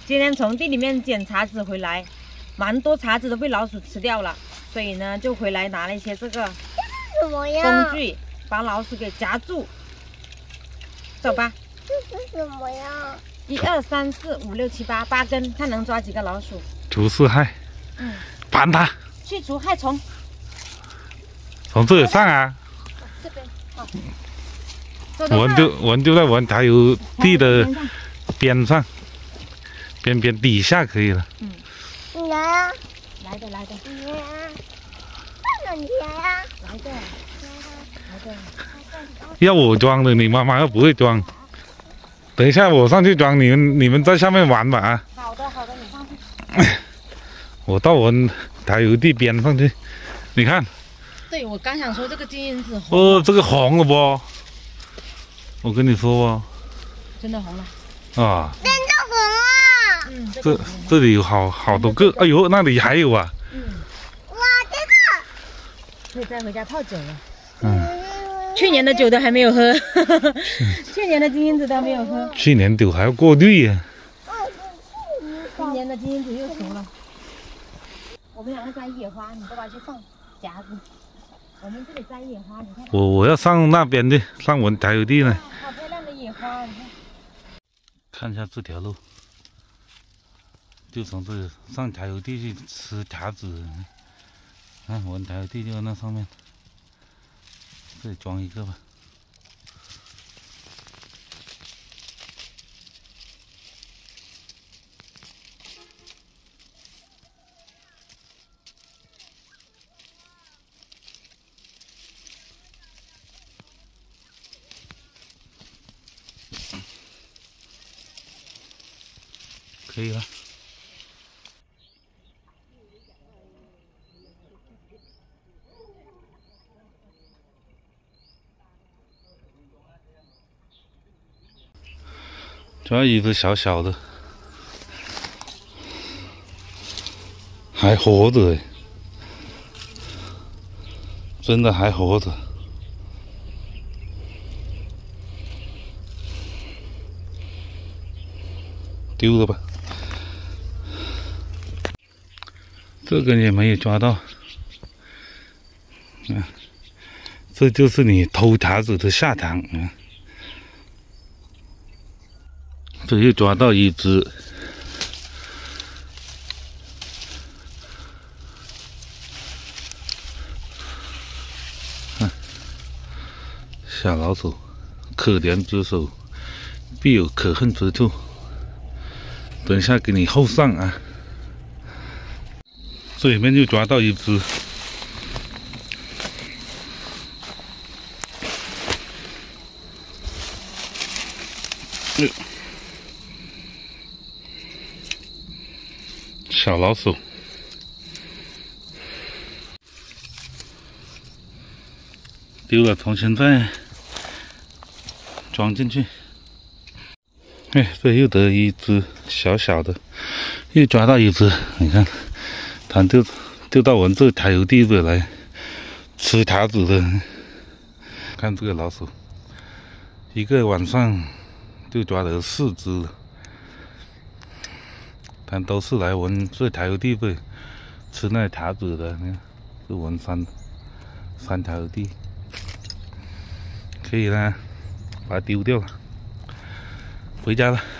今天从地里面捡茶籽回来，蛮多茶籽都被老鼠吃掉了，所以呢就回来拿了一些这个什么呀？ 工具，把老鼠给夹住。走吧。 这是什么呀 ？1、2、3、4、5、6、7、8根，看能抓几个老鼠。 除四害。盘它。 去除害虫。 从这里上啊。 这边。好。 我们就在我们柴油地的边上，边底下可以了。 你来啊！ 来的。 你来啊！看着你来啊！ 来的。 要我装的，你妈妈又不会装。等一下我上去装，你们在下面玩吧啊！ 好的，你上去。 我到我们柴油地边上去，你看。 对，我刚想说这个金银子红。哦，这个红了不？我跟你说吧。 真的红了。 啊。 真的红啊！ 这里有好多个，哎呦，那里还有啊。 哇，这个可以带回家泡酒了。去年的酒都还没有喝，去年的金银子都没有喝。 去年酒还要过滤呀。 今年的金银子又熟了。我们两个摘野花，你爸爸去放夹子。我们这里摘野花，你看。 我要上那边去，上我们柴油地呢。 好漂亮的野花，你看。 看一下这条路，就从这里上柴油地去吃茶籽。看我们柴油地就在那上面。这里装一个吧。可以了。主要一只小小的，还活着哎，真的还活着。丢了吧，这个也没有抓到。这就是你偷茶籽的下场啊！这又抓到一只，小老鼠，可怜之手，必有可恨之处。等一下给你后上啊！这里面又抓到一只。小老鼠，丢了，重新再装进去。哎，这又得一只小小的，又抓到一只。你看，它就到我们这柴油地这来吃茶籽的。看这个老鼠，一个晚上就抓了4只了。它都是来我们这柴油地这吃那茶籽的。你看，是我们山柴油地，可以啦，把它丢掉了，回家了。